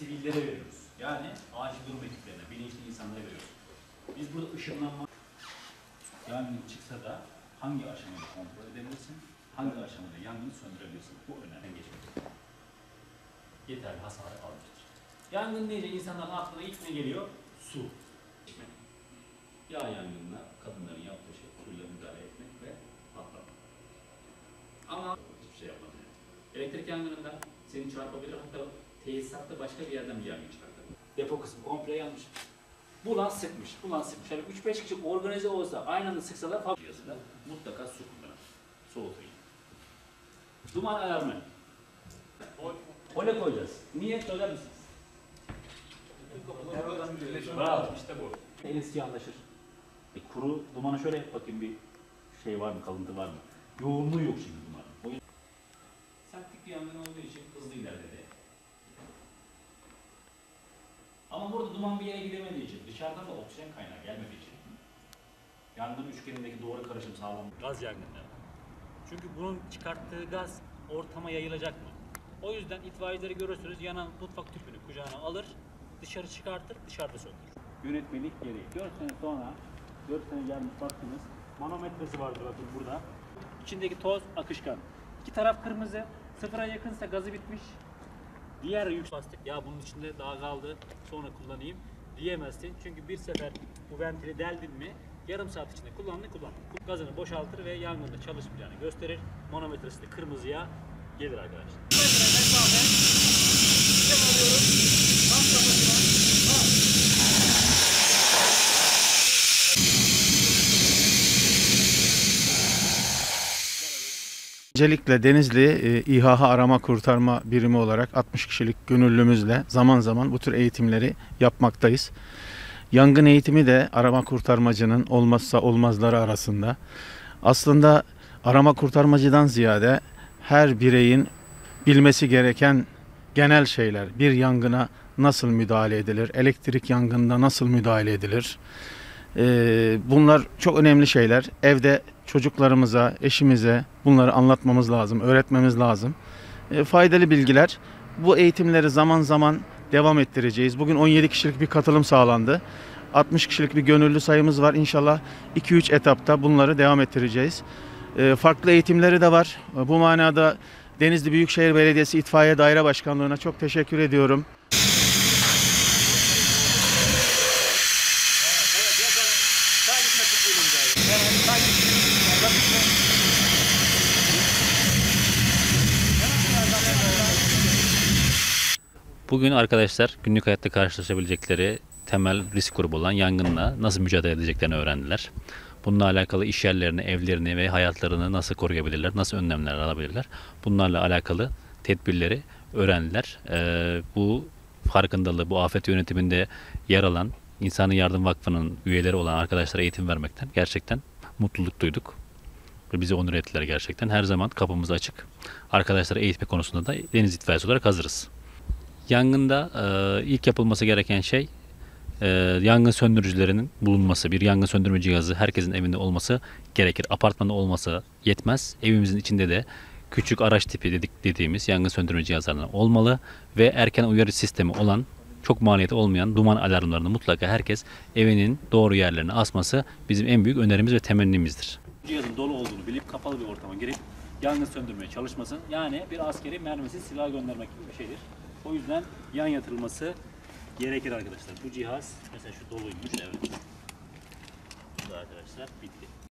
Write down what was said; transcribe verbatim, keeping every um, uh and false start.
sivillere veriyoruz. Yani acil durum ekiplerine, bilinçli insanlara veriyoruz. Biz burada ışınlanma yangın çıksa da hangi aşamada kontrol edebilirsin, hangi aşamada yangını söndürebilirsin. Bu önemli geçmek. Yeterli hasarı almıştır. Yangın deyince insanların aklına ilk ne geliyor? Su. Yağ yangınına kadınların yaptığı şey suyla müdahale etmek ve patlamak. Ama hiçbir şey yapmadı. Elektrik yangınında seni çarpabilir, hatta tesisatta başka bir yerden bir yangın çıkartabilir. Depo kısmı komple yanmış. Bulan sıkmış, bulan sıkmış. Yani üç beş kişi organize olsa, aynı anda sıksalar fabrikasında mutlaka su kullanır. Soğutayım. Duman alarmı. Ole koyacağız. Niye? Söyler misiniz? Bravo, işte bu. En eski anlaşır. E, kuru dumanı şöyle yap bakayım, bir şey var mı, kalıntı var mı? Yoğunluğu yok şimdi dumanın. O yüzden sertlik bir yangın olduğu için hızlı ilerledi. Ama burada duman bir yere gidemediği için, dışarıdan da oksijen kaynağı gelmediği için yangın üçgenindeki doğru karışım sağlam. Gaz yangınları. Çünkü bunun çıkarttığı gaz ortama yayılacak mı? O yüzden itfaiyecileri görürsünüz, yanan mutfak tüpünü kucağına alır, dışarı çıkartır, dışarıda söndürür. Yönetmelik gereği. dört sene sonra, dört sene gelmiş baktınız, manometresi vardır bakın burada. İçindeki toz akışkan. İki taraf kırmızı, sıfıra yakınsa gazı bitmiş. Diğer yük bastık, ya bunun içinde daha kaldı, sonra kullanayım diyemezsin. Çünkü bir sefer bu ventili deldin mi, yarım saat içinde kullandın kullandın. Gazını boşaltır ve yangında çalışmayacağını gösterir. Manometresi de kırmızıya gelir arkadaşlar. Öncelikle Denizli e, İHA Arama Kurtarma Birimi olarak altmış kişilik gönüllümüzle zaman zaman bu tür eğitimleri yapmaktayız. Yangın eğitimi de arama kurtarmacının olmazsa olmazları arasında. Aslında arama kurtarmacıdan ziyade her bireyin bilmesi gereken genel şeyler. Bir yangına nasıl müdahale edilir? Elektrik yangınına nasıl müdahale edilir? Ee, bunlar çok önemli şeyler. Evde çocuklarımıza, eşimize bunları anlatmamız lazım, öğretmemiz lazım. Ee, faydalı bilgiler. Bu eğitimleri zaman zaman devam ettireceğiz. Bugün on yedi kişilik bir katılım sağlandı. altmış kişilik bir gönüllü sayımız var. İnşallah iki üç etapta bunları devam ettireceğiz. Ee, farklı eğitimleri de var. Bu manada Denizli Büyükşehir Belediyesi İtfaiye Daire Başkanlığı'na çok teşekkür ediyorum. Bugün arkadaşlar günlük hayatta karşılaşabilecekleri temel risk grubu olan yangınla nasıl mücadele edeceklerini öğrendiler. Bununla alakalı iş yerlerini, evlerini ve hayatlarını nasıl koruyabilirler, nasıl önlemler alabilirler. Bunlarla alakalı tedbirleri öğrendiler. Ee, bu farkındalığı, bu afet yönetiminde yer alan İnsani Yardım Vakfı'nın üyeleri olan arkadaşlara eğitim vermekten gerçekten mutluluk duyduk. Ve bizi onur ettiler gerçekten. Her zaman kapımız açık. Arkadaşlara eğitme konusunda da deniz itfaiyesi olarak hazırız. Yangında e, ilk yapılması gereken şey e, yangın söndürücülerinin bulunması. Bir yangın söndürme cihazı herkesin evinde olması gerekir. Apartmanda olmasa yetmez. Evimizin içinde de küçük araç tipi dedik dediğimiz yangın söndürme cihazlarından olmalı ve erken uyarı sistemi olan, çok maliyeti olmayan duman alarmlarını mutlaka herkes evinin doğru yerlerine asması bizim en büyük önerimiz ve temennimizdir. Cihazın dolu olduğunu bilip kapalı bir ortama girip yangın söndürmeye çalışmasın. Yani bir askeri mermisiz silah göndermek gibi bir şeydir. O yüzden yan yatırılması gerekir arkadaşlar. Bu cihaz mesela şu doluymuş, evet. Bu da arkadaşlar bitti.